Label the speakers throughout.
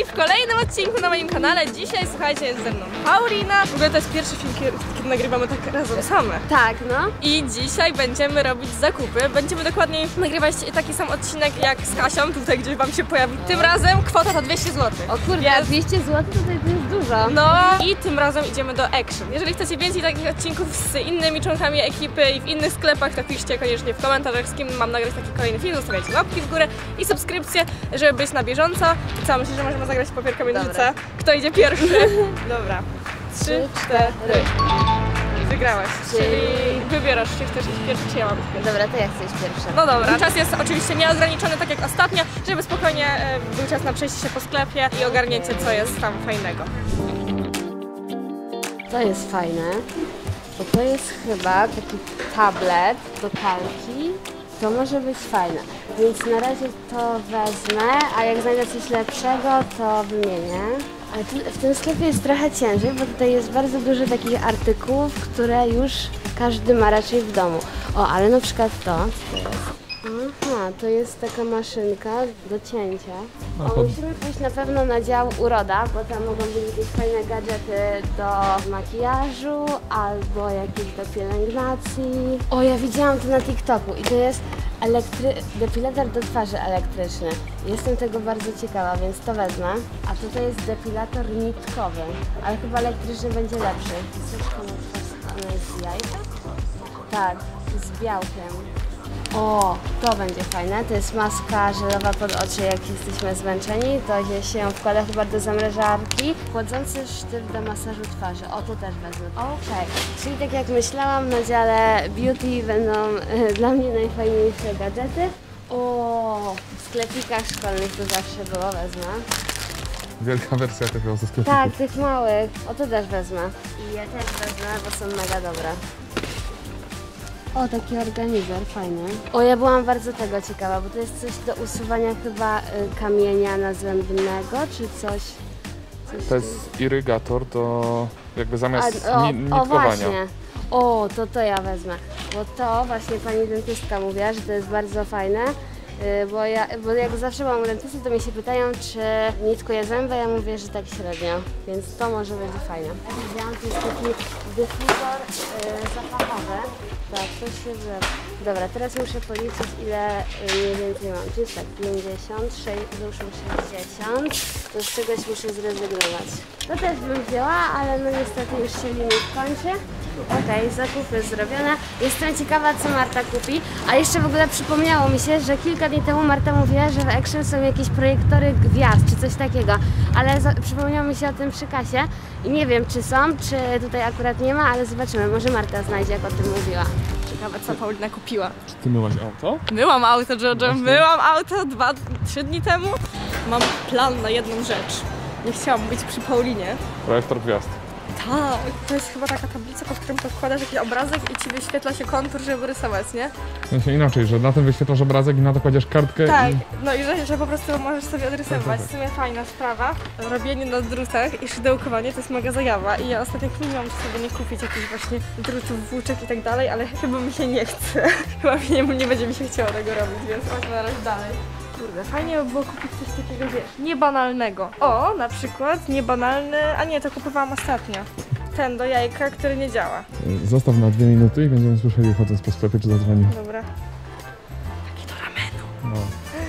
Speaker 1: w kolejnym odcinku na moim kanale. Dzisiaj, słuchajcie, jest ze mną Paulina. W ogóle to jest pierwszy film, kiedy nagrywamy tak razem same.
Speaker 2: Tak, no.
Speaker 1: I dzisiaj będziemy robić zakupy. Będziemy dokładnie nagrywać taki sam odcinek jak z Kasią, tutaj gdzieś wam się pojawi. Tym razem kwota to 200 zł.
Speaker 2: O kurde, 200 zł tutaj to jest dużo.
Speaker 1: No i tym razem idziemy do Action. Jeżeli chcecie więcej takich odcinków z innymi członkami ekipy i w innych sklepach, to piszcie koniecznie w komentarzach, z kim mam nagrać taki kolejny film. Zostawiajcie łapki w górę i subskrypcję, żeby być na bieżąco. I co, myślisz, że możemy zagrać w papier, kamień, nożyce? Kto idzie pierwszy? Dobra. 3, 4. Wygrałaś. Czyli wybierasz, czy chcesz iść pierwszy, czy ja mam iść pierwszy.
Speaker 2: Dobra, to ja chcę iść pierwsza.
Speaker 1: No dobra. Czas jest oczywiście nieograniczony, tak jak ostatnio, żeby spokojnie był czas na przejście się po sklepie i ogarnięcie, co jest tam fajnego.
Speaker 2: To jest fajne, bo to jest chyba taki tablet do kalki. To może być fajne, więc na razie to wezmę, a jak znajdę coś lepszego, to wymienię. Ale w tym sklepie jest trochę ciężej, bo tutaj jest bardzo dużo takich artykułów, które już każdy ma raczej w domu. O, ale na przykład to jest. Aha, to jest taka maszynka do cięcia. O, musimy pójść na pewno na dział uroda, bo tam mogą być jakieś fajne gadżety do makijażu albo jakieś do pielęgnacji. O, ja widziałam to na TikToku i to jest depilator do twarzy elektryczny. Jestem tego bardzo ciekawa, więc to wezmę. A tutaj jest depilator nitkowy, ale chyba elektryczny będzie lepszy. Ona jest z jajka? Tak, z białkiem. O, to będzie fajne. To jest maska żelowa pod oczy, jak jesteśmy zmęczeni. To się wkłada chyba do zamrażarki. Chłodzący sztyw do masażu twarzy. O, to też wezmę. Okej. Czyli tak jak myślałam, na dziale beauty będą dla mnie najfajniejsze gadżety. O, w sklepikach szkolnych to zawsze było, wezmę.
Speaker 3: Wielka wersja tego ze sklepików.
Speaker 2: Tak, tych małych. O, to też wezmę. I ja też wezmę, bo są mega dobre. O, taki organizer, fajny. O, ja byłam bardzo tego ciekawa, bo to jest coś do usuwania chyba kamienia nazębnego, czy coś.
Speaker 3: To jest irygator do jakby zamiast
Speaker 2: o
Speaker 3: nitkowania.
Speaker 2: właśnie. O, to ja wezmę. Bo to właśnie pani dentystka mówiła, że to jest bardzo fajne. Bo jak zawsze mam u dentysty, to mi się pytają, czy nitkuję zęby, ja mówię, że tak średnio, więc to może będzie fajne. Widziałam, to jest taki dyfuzor zapachowy. Tak, to się Dobra, teraz muszę policzyć, ile mniej więcej mam. Czyli tak, 50, 60, to z czegoś muszę zrezygnować. To też bym wzięła, ale no niestety już się limit kończy. Okej, zakupy zrobione. Jestem ciekawa, co Marta kupi. A jeszcze w ogóle przypomniało mi się, że kilka dni temu Marta mówiła, że w Action są jakieś projektory gwiazd, czy coś takiego. Ale przypomniało mi się o tym przy kasie i nie wiem, czy są, czy tutaj akurat nie ma, ale zobaczymy. Może Marta znajdzie, jak o tym mówiła.
Speaker 1: Ciekawe, co Paulina kupiła.
Speaker 3: Czy ty myłaś auto?
Speaker 1: Myłam auto, Jojo. Myłam auto 2-3 dni temu. Mam plan na jedną rzecz. Nie chciałam być przy Paulinie.
Speaker 3: Projektor gwiazd.
Speaker 1: Tak, to jest chyba taka tablica, pod którą podkładasz jakiś obrazek i ci wyświetla się kontur, żeby rysować, nie?
Speaker 3: W sensie inaczej, że na tym wyświetlasz obrazek i na to kładziesz kartkę.
Speaker 1: Tak,
Speaker 3: i...
Speaker 1: no i że po prostu możesz sobie odrysować. W sumie fajna sprawa. Robienie na drutach i szydełkowanie to jest mega zajawa i ja ostatnio kminiłam, czy sobie nie kupić jakichś właśnie drutów, włóczek i tak dalej, ale chyba mi się nie chce. Chyba nie będzie mi się chciało tego robić, więc chodźmy na razie dalej. Kurde, fajnie by było kupić coś takiego, wiesz, niebanalnego. O, na przykład niebanalny, a nie, to kupowałam ostatnio. Ten do jajka, który nie działa.
Speaker 3: Zostaw na 2 minuty i będziemy słyszeli, chodząc po sklepie, czy zadzwoni.
Speaker 1: Dobra. Taki do ramenu.
Speaker 3: No.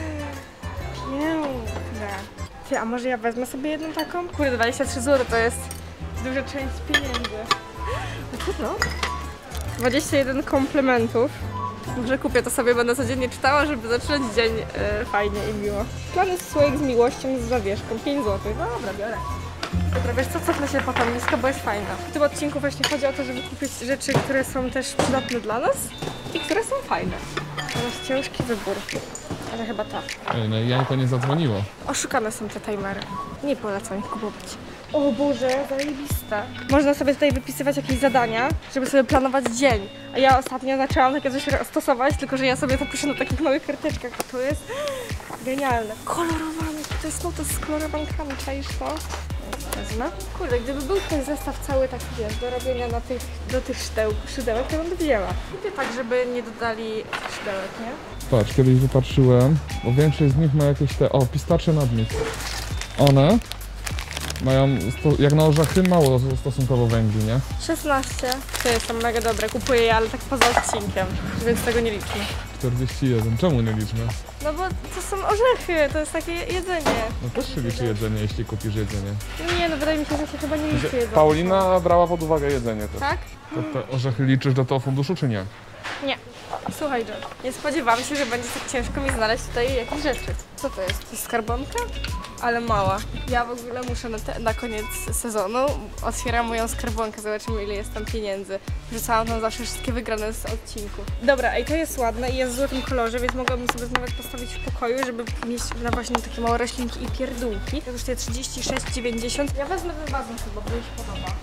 Speaker 1: Piękne. Ty, a może ja wezmę sobie jedną taką? Kurde, 23 zł to jest duża część pieniędzy. No trudno. 21 komplementów. Może kupię to sobie, będę codziennie czytała, żeby zaczynać dzień fajnie i miło. Plan jest słoik z miłością z zawieszką. 5 zł. Dobra, biorę. Dobra, wiesz co, cofnę się po tą listę, bo jest fajna. W tym odcinku właśnie chodzi o to, żeby kupić rzeczy, które są też przydatne dla nas i które są fajne. To jest ciężki wybór, ale chyba tak.
Speaker 3: Ej, no jajko nie zadzwoniło.
Speaker 1: Oszukane są te timery. Nie polecam ich kupować. O Boże, zajebiste. Można sobie tutaj wypisywać jakieś zadania, żeby sobie planować dzień. A ja ostatnio zaczęłam takie coś stosować, tylko że ja sobie to piszę na takich małych karteczkach. To jest genialne. Kolorowane. To jest notes z kolorowankami, czaisz to? Wezmę. Kurde, gdyby był ten zestaw cały taki, wiesz, do robienia do tych szydełek, to bym wzięła. Kupię tak, żeby nie dodali szydełek, nie?
Speaker 3: Patrz, kiedyś wypatrzyłem, bo większość z nich ma jakieś te... O, pistacze nadmix. One mają, jak na orzechy, mało stosunkowo węgli, nie?
Speaker 1: 16. To są mega dobre, kupuję je, ale tak poza odcinkiem, więc tego nie liczmy.
Speaker 3: 41. Czemu nie liczmy?
Speaker 1: No bo to są orzechy, to jest takie jedzenie.
Speaker 3: No też się liczy jedzenie, jeśli kupisz jedzenie.
Speaker 1: No nie, no wydaje mi się, że się chyba nie liczy jedzenie.
Speaker 3: Paulina brała pod uwagę jedzenie też.
Speaker 1: Tak?
Speaker 3: To te orzechy liczysz do tego funduszu, czy nie?
Speaker 1: Nie. Słuchaj, John, nie spodziewałam się, że będzie tak ciężko mi znaleźć tutaj jakieś rzeczy. Co to jest? To jest skarbonka? Ale mała. Ja w ogóle muszę na koniec sezonu otwieram moją skarbonkę, zobaczymy ile jest tam pieniędzy. Wrzucałam tam zawsze wszystkie wygrane z odcinku. Dobra, i to jest ładne i jest w złotym kolorze, więc mogłabym sobie nawet postawić w pokoju, żeby mieć na właśnie takie małe roślinki i pierdółki. To kosztuje 36,90. Ja wezmę ten wazon chyba, bo mi się podoba.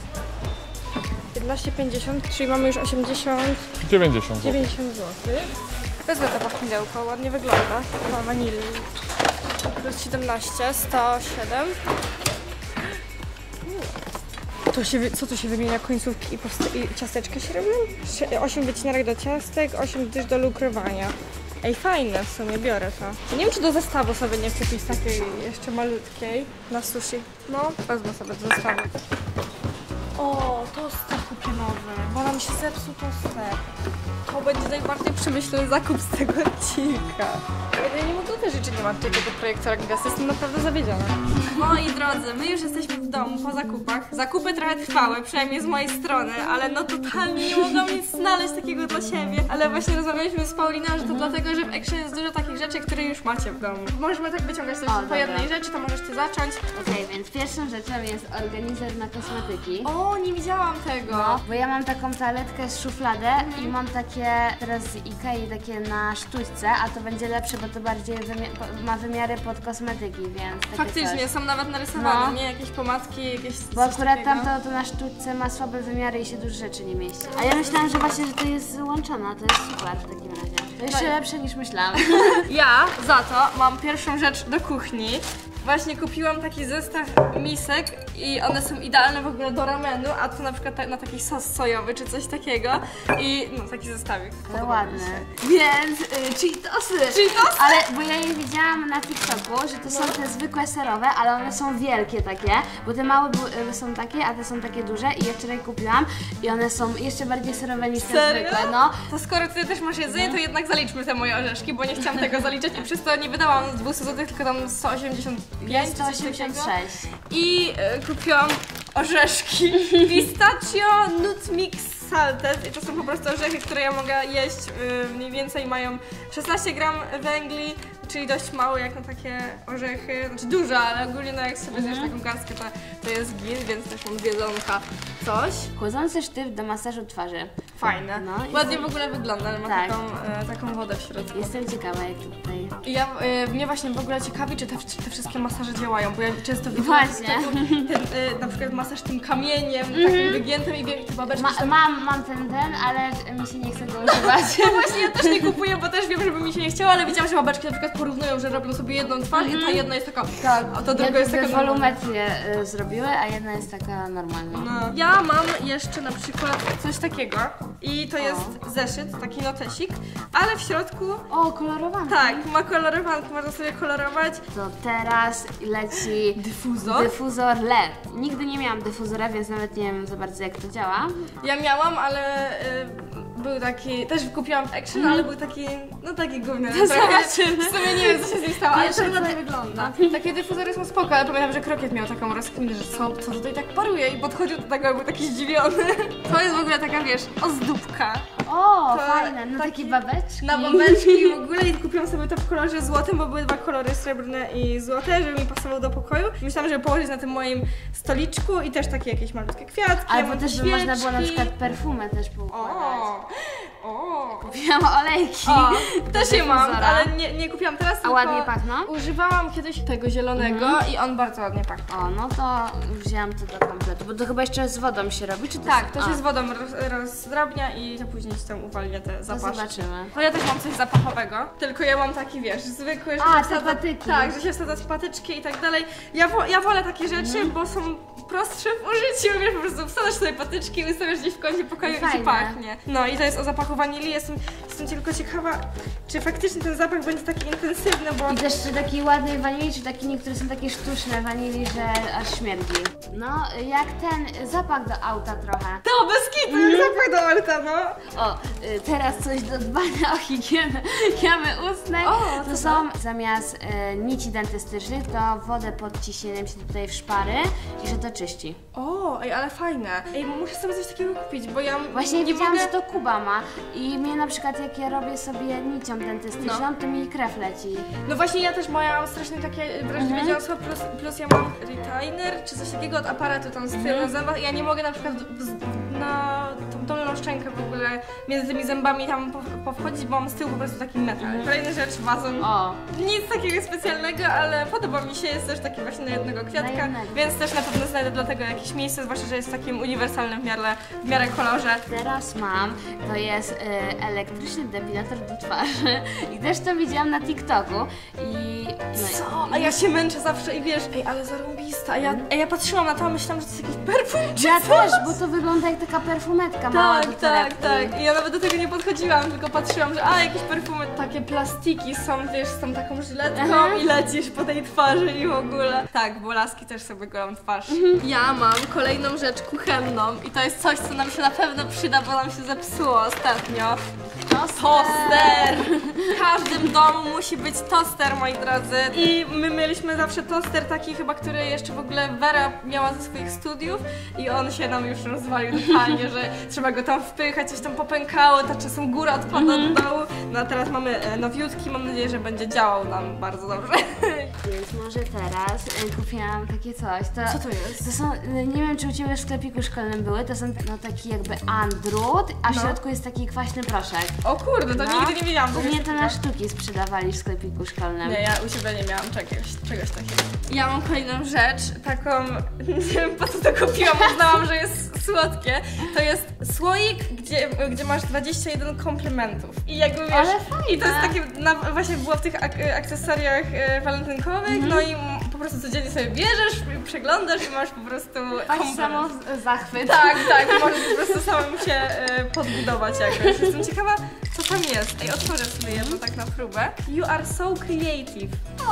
Speaker 1: 15,50, czyli mamy już
Speaker 3: 90 zł.
Speaker 1: 90 zł. Wezmę to pachnidełko, ładnie wygląda. Ma wanilii. Plus 17, 107. Co tu się wymienia? Końcówki i ciasteczka się robią? 8 wycinarek do ciastek, 8 dysz do lukrowania. Ej, fajne w sumie, biorę to. Nie wiem, czy do zestawu sobie nie kupić takiej jeszcze malutkiej na sushi. No, wezmę sobie do zestawu. O, toster kupię nowy, bo nam się zepsuł toster. To będzie najbardziej przemyślany zakup z tego odcinka. Ja nie mogę uwierzyć, że nie ma tutaj tego projektora gwiazd, jestem naprawdę zawiedziona. Moi drodzy, my już jesteśmy w domu po zakupach. Zakupy trochę trwały, przynajmniej z mojej strony, ale no totalnie nie mogłam nic znaleźć takiego dla siebie. Ale właśnie rozmawialiśmy z Pauliną, że to dlatego, że w Action jest dużo takich rzeczy, które już macie w domu. Możemy tak wyciągać też po jednej rzeczy, to możesz ty zacząć.
Speaker 2: Okej, więc pierwszą rzeczą jest organizer na kosmetyki.
Speaker 1: O, nie widziałam tego.
Speaker 2: No, bo ja mam taką toaletkę z szufladę i mam takie teraz z Ikei takie na sztućce, a to będzie lepsze, bo to bardziej ma wymiary pod kosmetyki, więc takie
Speaker 1: Faktycznie,
Speaker 2: coś.
Speaker 1: są nawet narysowane,
Speaker 2: No.
Speaker 1: nie? Jakieś pomadki, jakieś
Speaker 2: Bo akurat to na sztućce ma słabe wymiary i się dużo rzeczy nie mieści. A ja myślałam, że właśnie, że to jest złączone, to jest super w takim razie. To jeszcze lepsze niż myślałam.
Speaker 1: Ja za to mam pierwszą rzecz do kuchni. Właśnie kupiłam taki zestaw misek i one są idealne w ogóle do ramenu, a to na przykład na taki sos sojowy czy coś takiego i no taki zestawik.
Speaker 2: Ale ładne. Więc Cheetosy!
Speaker 1: Cheetosy?
Speaker 2: Ale, bo ja je widziałam na TikToku, że to są te zwykłe serowe, ale one są wielkie takie, bo te małe są takie, a te są takie duże i ja wczoraj kupiłam i one są jeszcze bardziej serowe niż te zwykłe, no.
Speaker 1: To skoro ty też masz jedzenie, to jednak zaliczmy te moje orzeszki, bo nie chciałam tego zaliczać i przez to nie wydałam 200 zł, tylko tam 185
Speaker 2: Jest
Speaker 1: czy coś
Speaker 2: 186.
Speaker 1: takiego. I kupiłam orzeszki pistachio nut mix salted i to są po prostu orzechy, które ja mogę jeść, mniej więcej mają 16 gram węgli, czyli dość mało jak na takie orzechy, znaczy dużo, ale ogólnie no jak sobie zjesz taką garstkę, to jest git, więc też mam jedzonka coś.
Speaker 2: Chłodzący sztyw do masażu twarzy.
Speaker 1: Fajne.
Speaker 2: No,
Speaker 1: ładnie w ogóle wygląda, ale ma
Speaker 2: tak.
Speaker 1: taką wodę w środku.
Speaker 2: Jestem ciekawa jak tutaj.
Speaker 1: I mnie właśnie w ogóle ciekawi, czy te wszystkie masaże działają, bo ja często widzę
Speaker 2: Właśnie.
Speaker 1: na przykład masaż tym kamieniem, takim wygiętym i te babeczki
Speaker 2: Mam ten, ale mi się nie chce go używać.
Speaker 1: No właśnie, ja też nie kupuję, bo też wiem, żeby mi się nie chciało, ale widziałam, że babeczki na przykład porównują, że robią sobie jedną twarz i ta jedna jest taka,
Speaker 2: Tak,
Speaker 1: a ta druga jest taka
Speaker 2: wolumetrię zrobiły, a jedna jest taka normalna.
Speaker 1: No. Ja mam jeszcze na przykład coś takiego i to jest zeszyt, taki notesik, ale w środku,
Speaker 2: O, kolorowanka.
Speaker 1: tak, ma kolorowankę, można sobie kolorować.
Speaker 2: To teraz leci dyfuzor LED. Nigdy nie miałam dyfuzora, więc nawet nie wiem za bardzo jak to działa.
Speaker 1: Ja miałam, ale był taki, też kupiłam w Action, ale był taki, no taki gówniany.
Speaker 2: Zobaczymy.
Speaker 1: W sumie nie wiem, co się z nim stało, ale
Speaker 2: Pierwsze
Speaker 1: to ładnie
Speaker 2: co-
Speaker 1: wygląda. Takie dyfuzory są spoko, ale pamiętam, że Krokiet miał taką rozkminę, że co tutaj tak paruje i podchodził do tego, był taki zdziwiony. To jest w ogóle taka, wiesz, ozdóbka.
Speaker 2: O,
Speaker 1: To
Speaker 2: fajne, no takie babeczki.
Speaker 1: Na babeczki i w ogóle i kupiłam sobie to w kolorze złotym, bo były dwa kolory, srebrne i złote, żeby mi pasował do pokoju. Myślałam, żeby położyć na tym moim stoliczku i też takie jakieś malutkie kwiatki.
Speaker 2: Albo
Speaker 1: mam
Speaker 2: też by można było na
Speaker 1: świeczki.
Speaker 2: przykład perfumę też poukładać.
Speaker 1: O!
Speaker 2: Kupiłam olejki.
Speaker 1: O, też je mam,
Speaker 2: dyfuzora.
Speaker 1: ale nie kupiłam teraz,
Speaker 2: A
Speaker 1: tylko
Speaker 2: ładnie pachną?
Speaker 1: używałam kiedyś tego zielonego i on bardzo ładnie pachnie.
Speaker 2: O, no to wzięłam to do kompletu, bo to chyba jeszcze z wodą się robi, czy to
Speaker 1: Tak, to się z wodą rozdrabnia i to później się tam uwalnia te
Speaker 2: To
Speaker 1: zapaszki.
Speaker 2: zobaczymy.
Speaker 1: No ja też mam coś zapachowego, tylko ja mam taki, wiesz, zwykły, że
Speaker 2: A,
Speaker 1: się
Speaker 2: te
Speaker 1: wsadza,
Speaker 2: patyki.
Speaker 1: tak, że się wsadza z patyczki i tak dalej. Ja wolę takie rzeczy, bo są prostsze w użyciu, wiesz, po prostu wsadzasz sobie patyczki, ustawiasz gdzieś w kącie pokoju i ci
Speaker 2: Fajne.
Speaker 1: pachnie. No i to jest o zapachu wanilii, jestem Jestem tylko ciekawa, czy faktycznie ten zapach będzie taki intensywny, bo...
Speaker 2: I też czy taki ładnej wanilii, czy takie niektóre są takie sztuczne wanilii, że aż śmierdzi. No, jak ten zapach do auta trochę.
Speaker 1: To bez kitu, jak zapach do auta, no.
Speaker 2: O, teraz coś do dbania o higienę jamy ustnej.
Speaker 1: O,
Speaker 2: to są zamiast nici dentystycznych, to wodę pod ciśnieniem się tutaj w szpary i że to czyści.
Speaker 1: O, ej, ale fajne. Ej, muszę sobie coś takiego kupić, bo ja
Speaker 2: Właśnie
Speaker 1: nie
Speaker 2: wiedziałam,
Speaker 1: mogę...
Speaker 2: że to Kuba ma i mnie na przykład jak ja robię sobie nicią dentystyczną, to mi krew leci.
Speaker 1: No właśnie ja też miałam strasznie takie wrażliwe dziąsło, plus ja mam retainer czy coś takiego od aparatu tam z tyłu na zębach i ja nie mogę na przykład na tą dolną szczękę w ogóle między tymi zębami tam powchodzić, bo mam z tyłu po prostu taki metal. Kolejna rzecz, wazon.
Speaker 2: O.
Speaker 1: Nic takiego specjalnego, ale podoba mi się, jest też taki właśnie na jednego kwiatka,
Speaker 2: Na jednego.
Speaker 1: więc też na pewno znajdę dla tego jakieś miejsce, zwłaszcza, że jest w takim uniwersalnym w miarę kolorze.
Speaker 2: Teraz mam, to jest elektryczny depilator do twarzy i też to widziałam na TikToku i... No,
Speaker 1: Co? A ja się męczę zawsze i wiesz, ej, ale zarąbista, a ja patrzyłam na to, a myślałam, że to jest jakiś perfum czy
Speaker 2: ja
Speaker 1: coś.
Speaker 2: też, bo to wygląda jak taka perfumetka mała do
Speaker 1: Tak.
Speaker 2: torebki.
Speaker 1: I ja nawet do tego nie podchodziłam, tylko patrzyłam, że jakieś perfumy, takie plastiki są, wiesz, z tą taką żyletką i lecisz po tej twarzy i w ogóle. Tak, bo laski też sobie golą twarz. Ja mam kolejną rzecz kuchenną i to jest coś, co nam się na pewno przyda, bo nam się zepsuło ostatnio. Toster! W każdym domu musi być toster, moi drodzy. I my mieliśmy zawsze toster taki chyba, który jeszcze w ogóle Wera miała ze swoich studiów i on się nam już rozwalił totalnie, że trzeba go tam wpychać, coś tam popękało, ta czasem góra odpada do dołu. No a teraz mamy nowiutki, mam nadzieję, że będzie działał nam bardzo dobrze.
Speaker 2: Więc może teraz kupiłam takie coś.
Speaker 1: Co to jest?
Speaker 2: To są, nie wiem czy u Ciebie w sklepiku szkolnym były, to są taki jakby andrut, a w środku jest taki kwaśny proszek.
Speaker 1: O kurde, to nigdy nie wiedziałam.
Speaker 2: U mnie to na sztuki sprzedawali w sklepiku szkolnym.
Speaker 1: Nie, ja u siebie nie miałam czegoś takiego. Ja mam kolejną rzecz, taką, nie wiem po co to kupiłam, uznałam, że jest słodkie. To jest słoik, gdzie masz 21 komplementów. I jakby wiesz,
Speaker 2: Ale fajne.
Speaker 1: i to jest takie, właśnie było w tych akcesoriach walentynkowych, no i po prostu codziennie sobie bierzesz, przeglądasz i masz po prostu
Speaker 2: Masz samo zachwyt.
Speaker 1: Tak, możesz po prostu samemu się podbudować jakoś. Jestem ciekawa, co tam jest. Ej, otworzę sobie jedno tak na próbę. You are so creative.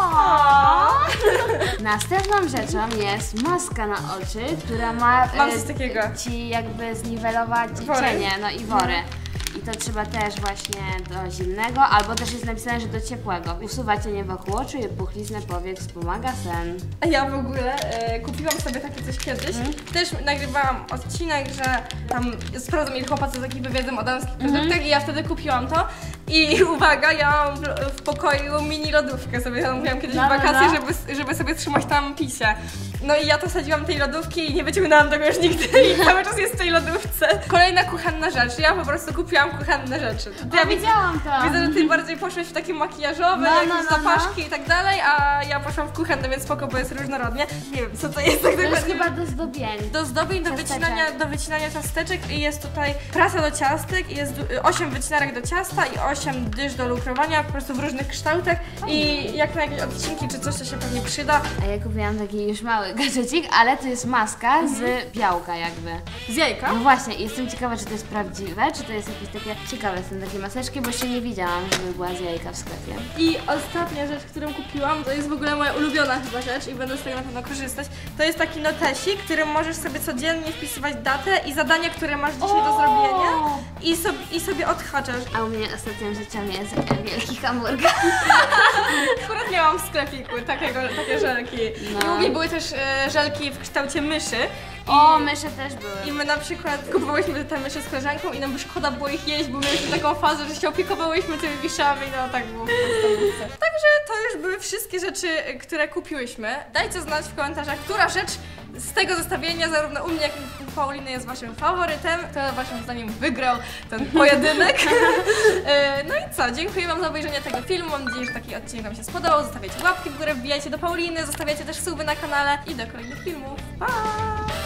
Speaker 2: Następną rzeczą jest maska na oczy, która ma
Speaker 1: Mam coś takiego.
Speaker 2: Ci jakby zniwelować
Speaker 1: Wory.
Speaker 2: cienie, no i wory. I to trzeba też właśnie do zimnego, albo też jest napisane, że do ciepłego. Usuwa cienie wokół oczu i puchliznę powiek, wspomaga sen.
Speaker 1: A ja w ogóle kupiłam sobie takie coś kiedyś. Też nagrywałam odcinek, że tam sprawdzam ile chłopacy z ekipy wiedzą o damskich produktach i ja wtedy kupiłam to. I uwaga, ja mam w pokoju mini lodówkę sobie zamówiłam kiedyś w wakacje, żeby sobie trzymać tam pisie. No i ja to wsadziłam tej lodówki i nie wyciągnęłam tego już nigdy i cały czas jest w tej lodówce. Kolejna kuchenna rzecz. Ja po prostu kupiłam kuchenne rzeczy.
Speaker 2: Ja widziałam to.
Speaker 1: Widzę, że ty bardziej poszłeś w takie makijażowe, jakieś zapaszki i tak dalej, a ja poszłam w kuchenne, więc spoko, bo jest różnorodnie. Nie wiem, co to jest tak
Speaker 2: To jest
Speaker 1: dokładnie.
Speaker 2: chyba do zdobień.
Speaker 1: Do zdobień, do wycinania ciasteczek i jest tutaj prasa do ciastek i jest 8 wycinarek do ciasta i 8 dysz do lukrowania, po prostu w różnych kształtach i jak na jakieś odcinki czy coś, to się pewnie przyda.
Speaker 2: A ja kupiłam taki już mały gadżecik, ale to jest maska z białka jakby.
Speaker 1: Z jajka?
Speaker 2: No właśnie, i jestem ciekawa, czy to jest prawdziwe, czy to jest jakieś takie... Ciekawe są takie maseczki, bo jeszcze nie widziałam, żeby była z jajka w sklepie.
Speaker 1: I ostatnia rzecz, którą kupiłam, to jest w ogóle moja ulubiona chyba rzecz i będę z tego na pewno korzystać. To jest taki notesik, którym możesz sobie codziennie wpisywać datę i zadania, które masz dzisiaj do zrobienia i sobie odhaczasz.
Speaker 2: A u mnie ostatnią rzeczą jest wielki hamburger.
Speaker 1: Akurat miałam w sklepiku takie żelki.
Speaker 2: No.
Speaker 1: I u mnie były też żelki w kształcie myszy.
Speaker 2: O, myszy też były.
Speaker 1: I my na przykład kupowałyśmy te myszy z koleżanką i nam by szkoda było ich jeść, bo mieliśmy taką fazę, że się opiekowałyśmy tymi myszami, no tak było w podstawówce. Także to już były wszystkie rzeczy, które kupiłyśmy. Dajcie znać w komentarzach, która rzecz z tego zestawienia, zarówno u mnie, jak i u Pauliny, jest waszym faworytem. Kto waszym zdaniem wygrał ten pojedynek. No i co, dziękuję wam za obejrzenie tego filmu, mam nadzieję, że taki odcinek wam się spodobał. Zostawiacie łapki w górę, wbijajcie do Pauliny, zostawiacie też suby na kanale i do kolejnych filmów. Pa!